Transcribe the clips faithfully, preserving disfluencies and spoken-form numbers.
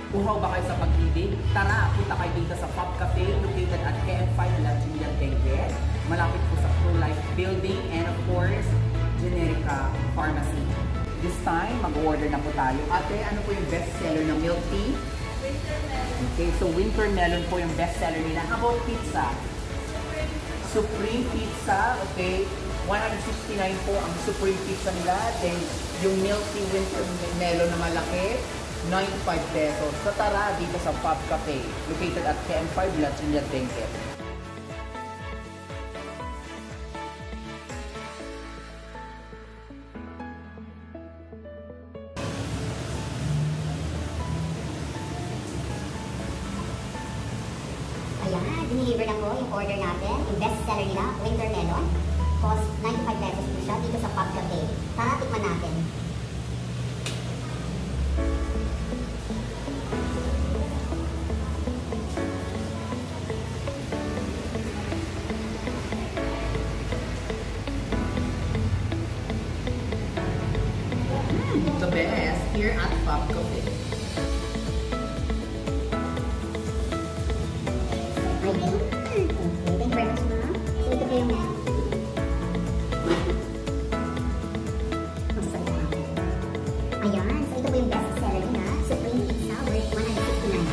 Uhaw ba kayo sa pag-ibig? Tara, punta kayo dito sa Fab Caffe located at K N five Trinidad, Benguet. Malapit po sa True Life Building and of course, Generica Pharmacy. This time, mag-order na po tayo. Ate, ano po yung best seller ng milk tea? Winter melon. Okay, so winter melon po yung best seller nila. How about pizza? Supreme Pizza, okay. one sixty-nine po ang Supreme Pizza nila. Then, yung milk tea winter melon na malaki, ninety-five pesos. So tara dito sa Fab Caffe, located at K N five Trinidad, Benguet. Ayan, diniliver na ko yung order natin. Yung best seller nila, winter melon. Cost ninety-five pesos po siya dito sa Fab Caffe. Tara, tikman natin. The best here at Fab Caffe. Ayan. Okay, thank you very much, ma'am. So, ito po yung masarap. Ayan. So, ito po yung best seller niya. Supreme Pizza worth one sixty-nine.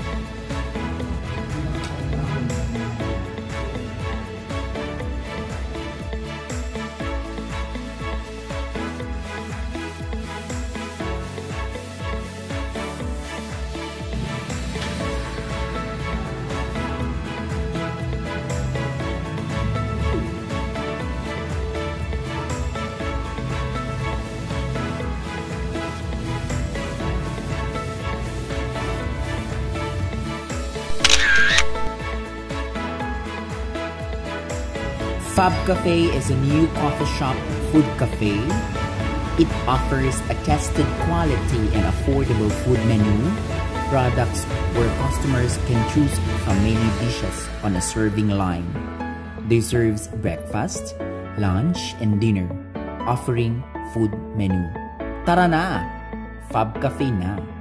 Fab Caffe is a new coffee shop food cafe. It offers a tested quality and affordable food menu, products where customers can choose from many dishes on a serving line. They serve breakfast, lunch, and dinner, offering food menu. Tara na! Fab Caffe na!